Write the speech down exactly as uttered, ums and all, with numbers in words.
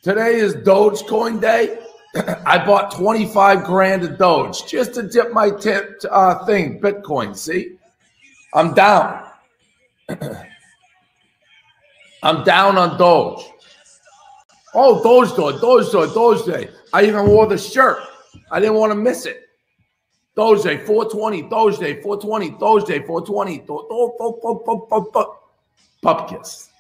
Today is Dogecoin day. I bought twenty-five grand of Doge just to dip my tip uh, thing, Bitcoin. See, I'm down. I'm down on Doge. Oh, Doge Day, Doge Day, Doge Day. I even wore the shirt. I didn't want to miss it. Doge Day, four twenty, Doge Day, four twenty, Doge Day, four twenty. Pup kiss.